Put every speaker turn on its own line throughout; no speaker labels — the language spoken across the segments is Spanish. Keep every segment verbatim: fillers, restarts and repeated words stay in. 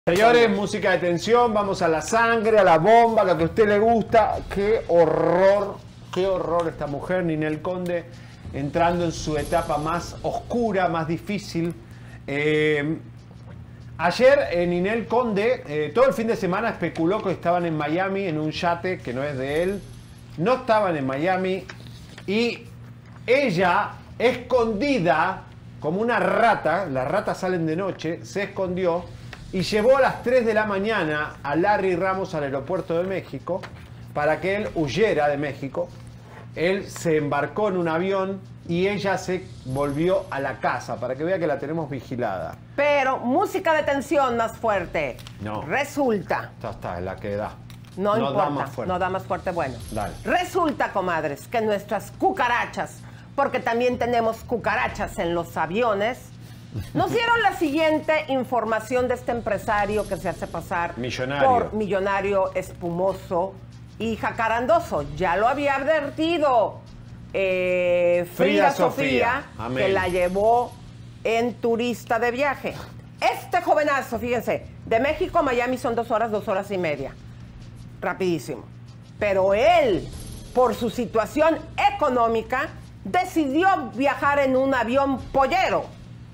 Señores, música de tensión, vamos a la sangre, a la bomba, lo que a usted le gusta. Qué horror, qué horror esta mujer, Ninel Conde, entrando en su etapa más oscura, más difícil. Eh, ayer eh, Ninel Conde, eh, todo el fin de semana especuló que estaban en Miami en un yate que no es de él. No estaban en Miami y ella, escondida, como una rata, las ratas salen de noche, se escondió y llevó a las tres de la mañana a Larry Ramos al aeropuerto de México para que él huyera de México. Él se embarcó en un avión y ella se volvió a la casa para que vea que la tenemos vigilada.
Pero música de tensión más fuerte.
No.
Resulta.
Ya está, es la que da.
No,
no
importa.
Da más fuerte.
No da más fuerte. Bueno.
Dale.
Resulta, comadres, que nuestras cucarachas, porque también tenemos cucarachas en los aviones, nos dieron la siguiente información de este empresario que se hace pasar
millonario.
por millonario espumoso y jacarandoso. Ya lo había advertido eh, Frida,
Frida Sofía,
Sofía, que la llevó en turista de viaje. Este jovenazo, fíjense, de México a Miami son dos horas, dos horas y media. Rapidísimo. Pero él, por su situación económica, decidió viajar en un avión pollero.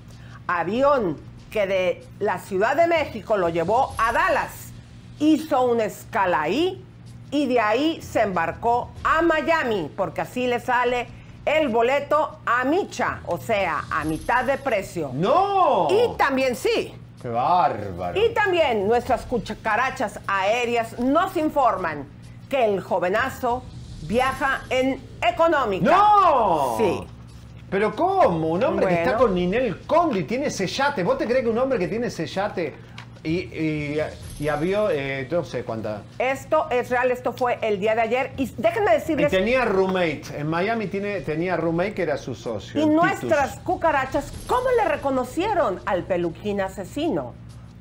Avión que de la Ciudad de México lo llevó a Dallas, hizo una escala ahí y de ahí se embarcó a Miami, porque así le sale el boleto a micha, o sea, a mitad de precio.
¡No!
Y también sí.
¡Qué bárbaro!
Y también nuestras cucarachas aéreas nos informan que el jovenazo viaja en económica.
¡No!
Sí.
¿Pero cómo? Un hombre
Bueno.
que está con Ninel Conde y tiene ese yate. ¿Vos te crees que un hombre que tiene ese yate y, y, y avió, eh, no sé cuánta...
Esto es real, esto fue el día de ayer. Y déjenme
Y
decirles...
tenía roommate. En Miami tiene, tenía roommate que era su socio.
Y
Titus.
nuestras cucarachas, ¿cómo le reconocieron al peluquín asesino?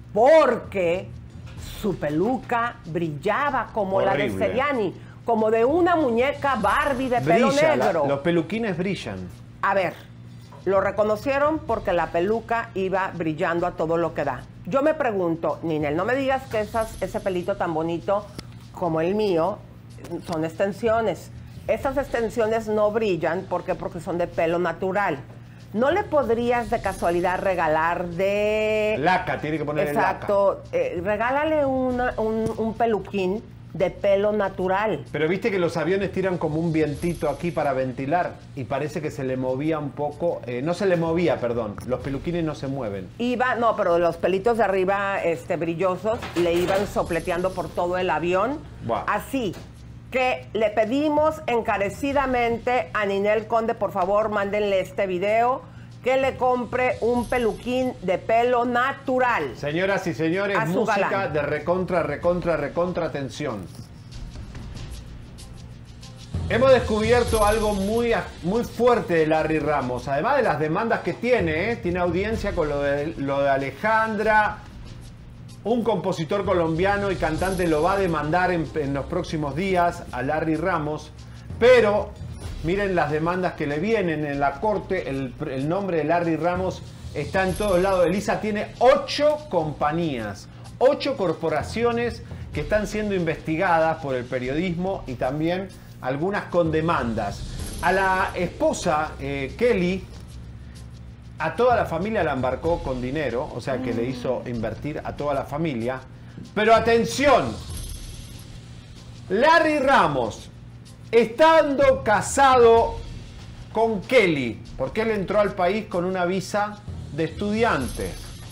Porque su peluca brillaba como la de
Horrible.
Seriani, como de una muñeca Barbie de pelo
Brilla,
negro.
la- los peluquines brillan.
A ver, lo reconocieron porque la peluca iba brillando a todo lo que da. Yo me pregunto, Ninel, no me digas que esas, ese pelito tan bonito como el mío son extensiones. Esas extensiones no brillan, ¿por qué? Porque son de pelo natural. ¿No le podrías de casualidad regalar de...
Laca, tiene que poner
Exacto, eh, regálale una- un, un peluquín de pelo natural.
Pero viste que los aviones tiran como un vientito aquí para ventilar y parece que se le movía un poco, eh, no se le movía, perdón, los peluquines no se mueven.
Iba, no, pero los pelitos de arriba este, brillosos le iban sopleteando por todo el avión.
Buah.
Así que le pedimos encarecidamente a Ninel Conde, por favor, mándenle este video, que le compre un peluquín de pelo natural.
Señoras y señores,
A su
música
galán.
de recontra, recontra, recontra tensión. Hemos descubierto algo muy, muy fuerte de Larry Ramos, además de las demandas que tiene, ¿eh? Tiene audiencia con lo de, lo de Alejandra. Un compositor colombiano y cantante lo va a demandar en, en los próximos días a Larry Ramos, pero miren las demandas que le vienen en la corte. El, el nombre de Larry Ramos está en todos lados. Elisa tiene ocho compañías, ocho corporaciones que están siendo investigadas por el periodismo y también algunas con demandas. A la esposa eh, Kelly, a toda la familia la embarcó con dinero, o sea que le hizo invertir a toda la familia. Pero atención, Larry Ramos, estando casado con Kelly, porque él entró al país con una visa de estudiante.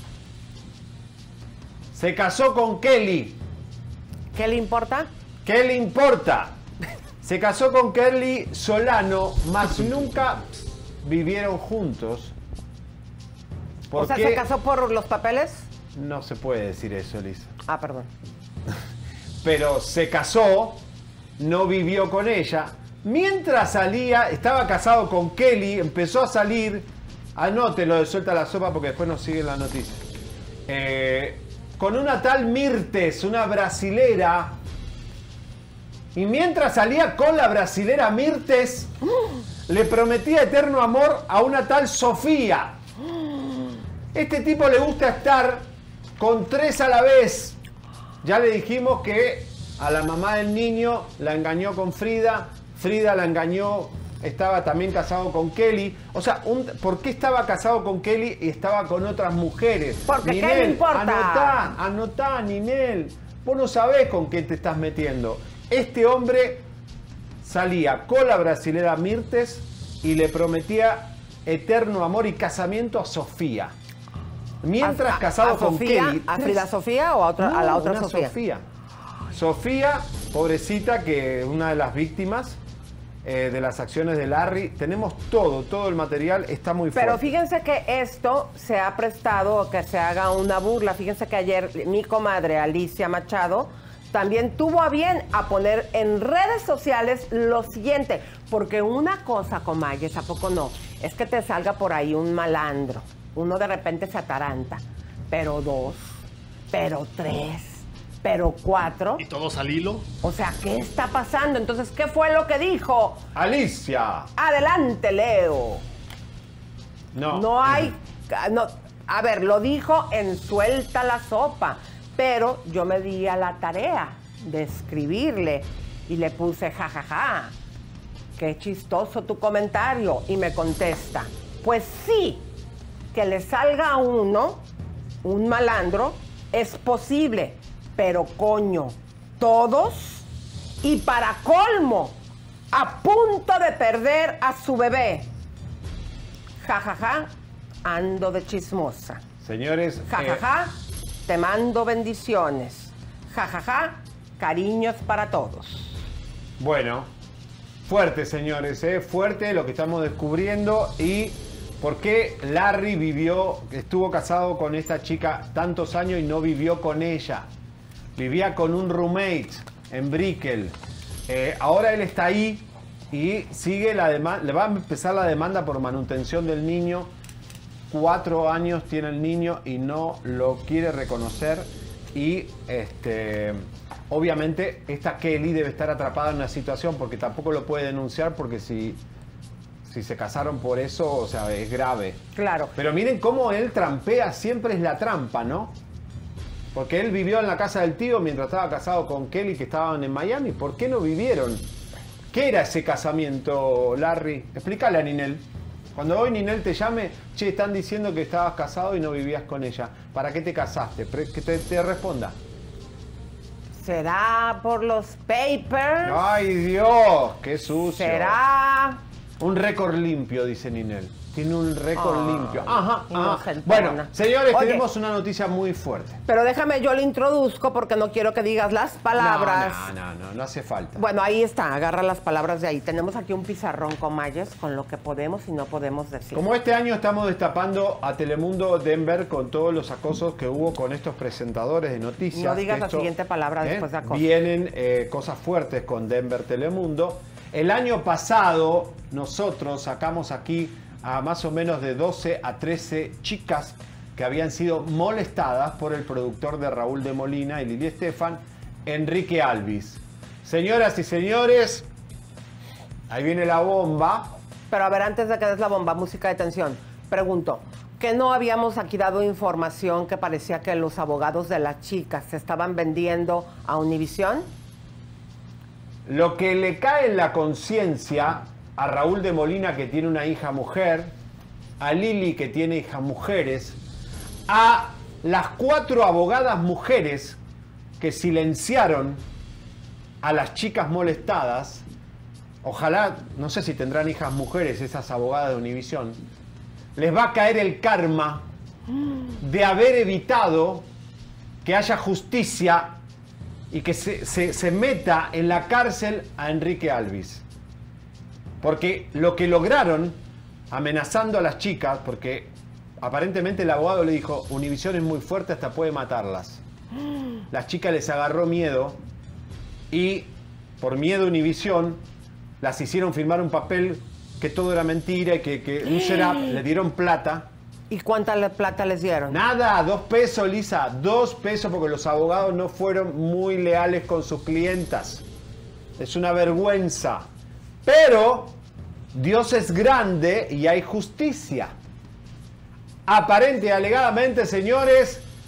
Se casó con Kelly.
¿Qué le importa?
¿Qué le importa? Se casó con Kelly Solano, mas nunca vivieron juntos. ¿Por
O sea,
qué?
¿se casó por los papeles?
No se puede decir eso, Elisa.
Ah, perdón.
Pero se casó, no vivió con ella. Mientras salía, estaba casado con Kelly, empezó a salir. Anótelo de Suelta la Sopa porque después nos sigue la noticia. Eh, con una tal Mirtes, una brasilera. Y mientras salía con la brasilera Mirtes, le prometía eterno amor a una tal Sofía. Este tipo le gusta estar con tres a la vez. Ya le dijimos que a la mamá del niño la engañó con Frida, Frida la engañó, estaba también casado con Kelly. O sea, un, ¿por qué estaba casado con Kelly y estaba con otras mujeres?
Porque
Ninel,
¿qué le importa?
Anotá, anotá, Ninel. Vos no sabés con qué te estás metiendo. Este hombre salía con la brasilera Mirtes y le prometía eterno amor y casamiento a Sofía. Mientras
a,
casado
a
con
Sofía,
Kelly.
¿A Frida Sofía o a, otra,
No,
a la otra
una
Sofía?
Sofía. Sofía, pobrecita, que es una de las víctimas eh, de las acciones de Larry. Tenemos todo, todo el material está muy fuerte.
Pero fíjense que esto se ha prestado a que se haga una burla. Fíjense que ayer mi comadre Alicia Machado también tuvo a bien a poner en redes sociales lo siguiente. Porque una cosa, comayes, ¿a poco no? Es que te salga por ahí un malandro. Uno de repente se ataranta. Pero dos, pero tres, pero cuatro.
¿Y todos al hilo?
O sea, ¿qué está pasando? Entonces, ¿qué fue lo que dijo?
Alicia.
Adelante, Leo.
No.
No hay... No, a ver, lo dijo en Suelta la Sopa, pero yo me di a la tarea de escribirle y le puse jajaja. Ja, ja. Qué chistoso tu comentario. Y me contesta, pues sí, que le salga a uno, un malandro, es posible, pero coño, todos, y para colmo, a punto de perder a su bebé. Jajaja, ja, ja, ando de chismosa.
Señores.
Jajaja, ja, ja, te mando bendiciones. Jajaja, ja, ja, cariños para todos.
Bueno, fuerte, señores, ¿eh? Fuerte lo que estamos descubriendo y por qué Larry vivió, estuvo casado con esta chica tantos años y no vivió con ella. Vivía con un roommate en Brickell. Eh, ahora él está ahí y sigue la demanda, le va a empezar la demanda por manutención del niño. Cuatro años tiene el niño y no lo quiere reconocer. Y este, obviamente esta Kelly debe estar atrapada en una situación porque tampoco lo puede denunciar porque si, si se casaron por eso, o sea, es grave.
Claro.
Pero miren cómo él trampea, siempre es la trampa, ¿no? Porque él vivió en la casa del tío mientras estaba casado con Kelly, que estaban en Miami. ¿Por qué no vivieron? ¿Qué era ese casamiento, Larry? Explícale a Ninel. Cuando hoy Ninel te llame, che, están diciendo que estabas casado y no vivías con ella. ¿Para qué te casaste? Que te, te responda.
¿Será por los papers?
¡Ay, Dios! ¡Qué sucio!
¿Será?
Un récord limpio, dice Ninel. Tiene un récord
Ah,
limpio. Ajá, ajá.
inocentona.
Bueno, señores,
Oye,
tenemos una noticia muy fuerte.
pero déjame, yo le introduzco porque no quiero que digas las palabras.
No, no, no, no, no hace falta.
Bueno, ahí está, agarra las palabras de ahí. Tenemos aquí un pizarrón con mallas con lo que podemos y no podemos decir.
Como este año estamos destapando a Telemundo Denver con todos los acosos que hubo con estos presentadores de noticias.
No digas
que
la
esto,
siguiente palabra
¿eh?
después de acoso.
Vienen eh, cosas fuertes con Denver Telemundo. El año pasado nosotros sacamos aquí a más o menos de doce a trece chicas que habían sido molestadas por el productor de Raúl de Molina y Lili Estefan, Enrique Alvis. Señoras y señores, ahí viene la bomba.
Pero a ver, antes de que des la bomba, música de tensión, pregunto, ¿que no habíamos aquí dado información que parecía que los abogados de las chicas se estaban vendiendo a Univisión?
Lo que le cae en la conciencia a Raúl de Molina, que tiene una hija mujer, a Lili, que tiene hijas mujeres, a las cuatro abogadas mujeres que silenciaron a las chicas molestadas, ojalá, no sé si tendrán hijas mujeres esas abogadas de Univisión, les va a caer el karma de haber evitado que haya justicia y que se, se, se meta en la cárcel a Enrique Alvis. Porque lo que lograron, amenazando a las chicas, porque aparentemente el abogado le dijo, Univisión es muy fuerte, hasta puede matarlas. Las chicas les agarró miedo y por miedo a Univisión las hicieron firmar un papel que todo era mentira y que, que un serap le dieron plata.
¿Y cuánta le- plata les dieron?
Nada, dos pesos, Lisa, dos pesos porque los abogados no fueron muy leales con sus clientas. Es una vergüenza. Pero Dios es grande y hay justicia. Aparente y alegadamente, señores,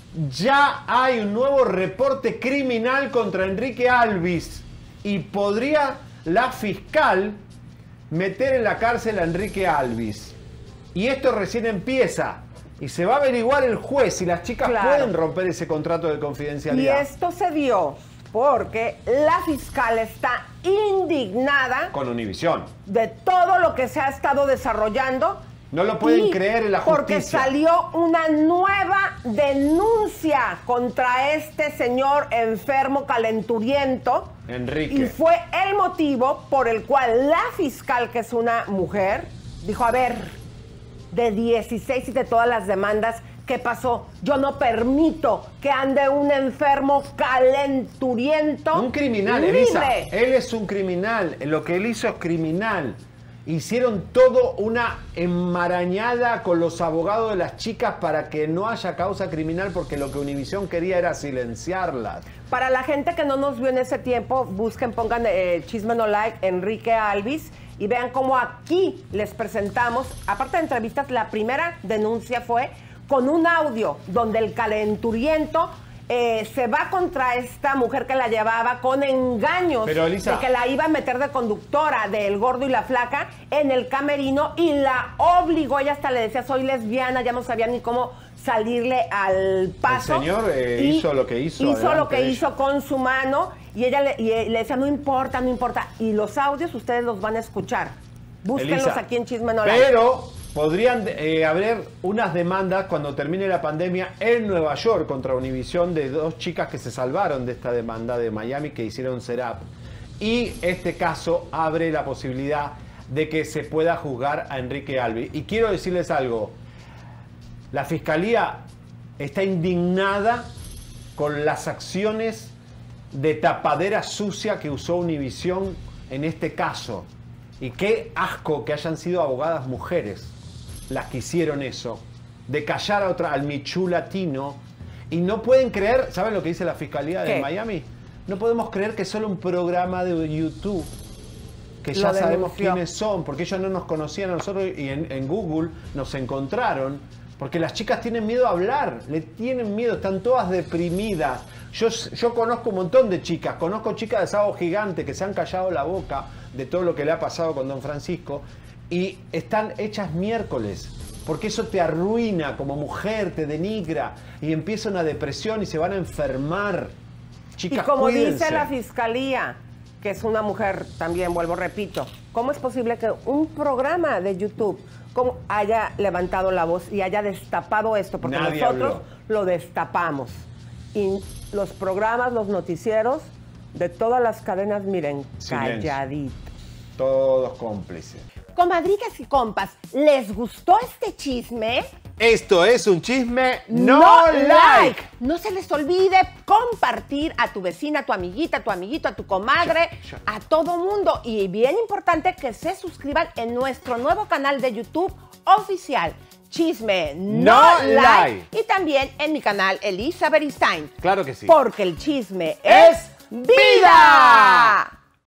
Ya hay un nuevo reporte criminal contra Enrique Alvis y podría la fiscal meter en la cárcel a Enrique Alvis. Y esto recién empieza. Y se va a averiguar el juez si las chicas claro. pueden romper ese contrato de confidencialidad.
Y esto se dio porque la fiscal está indignada
con Univisión
de todo lo que se ha estado desarrollando.
No lo pueden creer en la justicia.
Porque salió una nueva denuncia contra este señor enfermo calenturiento.
Enrique.
Y fue el motivo por el cual la fiscal, que es una mujer, dijo, a ver, de dieciséis y de todas las demandas, ¿qué pasó? Yo no permito que ande un enfermo calenturiento.
Un criminal,
libre.
Elisa. Él es un criminal. Lo que él hizo es criminal. Hicieron todo una enmarañada con los abogados de las chicas para que no haya causa criminal porque lo que Univisión quería era silenciarlas.
Para la gente que no nos vio en ese tiempo, busquen, pongan eh, Chisme No Like, Enrique Alvis, y vean cómo aquí les presentamos, aparte de entrevistas, la primera denuncia fue con un audio donde el calenturiento eh, se va contra esta mujer que la llevaba con engaños.
Pero, Elisa,
de que la iba a meter de conductora del gordo y la flaca en el camerino y la obligó. Ella hasta le decía, soy lesbiana, ya no sabía ni cómo salirle al paso.
El señor eh, hizo lo que hizo.
Hizo lo que hizo con su mano y ella le, y le decía, no importa, no importa. Y los audios ustedes los van a escuchar. Búsquenlos, Elisa, aquí en Chisme No Like.
Pero podrían eh, haber unas demandas cuando termine la pandemia en Nueva York contra Univisión de dos chicas que se salvaron de esta demanda de Miami que hicieron Serap. Y este caso abre la posibilidad de que se pueda juzgar a Enrique Alvis. Y quiero decirles algo. La Fiscalía está indignada con las acciones de tapadera sucia que usó Univisión en este caso. Y qué asco que hayan sido abogadas mujeres las que hicieron eso, de callar a otra, al Michu latino, y no pueden creer, ¿saben lo que dice la Fiscalía de
¿Qué?
Miami? No podemos creer que es solo un programa de YouTube, que ya
Lo
sabemos
denunció.
quiénes son, porque ellos no nos conocían a nosotros y en, en Google nos encontraron, porque las chicas tienen miedo a hablar, le tienen miedo, están todas deprimidas. Yo, yo conozco un montón de chicas, conozco chicas de Sábado Gigante que se han callado la boca de todo lo que le ha pasado con Don Francisco y están hechas miércoles, porque eso te arruina como mujer, te denigra y empieza una depresión y se van a enfermar. Chicas,
y como
cuídense.
dice la Fiscalía, que es una mujer también, vuelvo, repito, ¿cómo es posible que un programa de YouTube como haya levantado la voz y haya destapado esto? Porque
Nadie
nosotros
habló.
lo destapamos. Y los programas, los noticieros de todas las cadenas, miren,
Silencio.
calladitos.
Todos cómplices.
Comadritas y compas, ¿les gustó este chisme?
Esto es un chisme no, like.
No se les olvide compartir a tu vecina, a tu amiguita, a tu amiguito, a tu comadre,
Ya, ya.
a todo mundo. Y bien importante que se suscriban en nuestro nuevo canal de YouTube oficial, Chisme No,
No
like.
Like.
Y también en mi canal, Elisa Beristain.
Claro que sí.
Porque el chisme es vida.